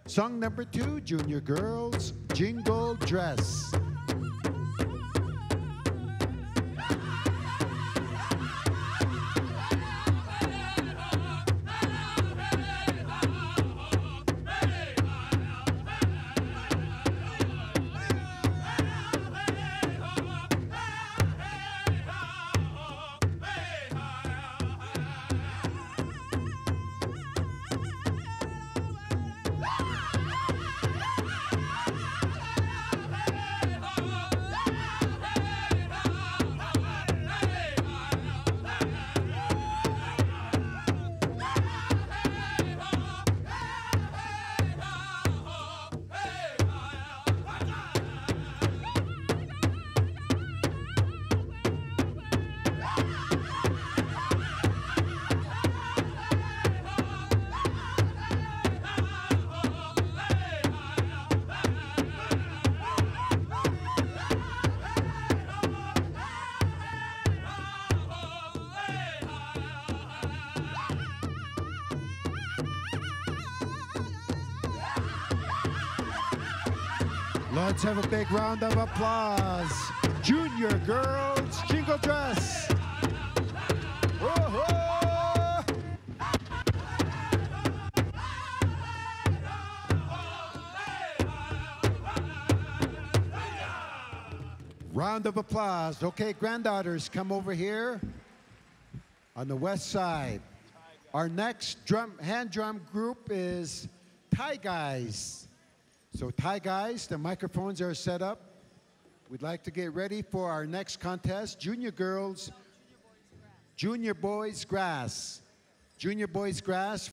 Song number 2, Junior Girls Jingle Dress. Let's have a big round of applause. Junior Girls Jingle Dress. Whoa-ho! Round of applause. Okay, granddaughters, come over here on the west side. Our next hand drum group is Thai Guys. So Thai Guys, the microphones are set up. We'd like to get ready for our next contest, Junior Girls, Junior Boys Grass. Junior Boys Grass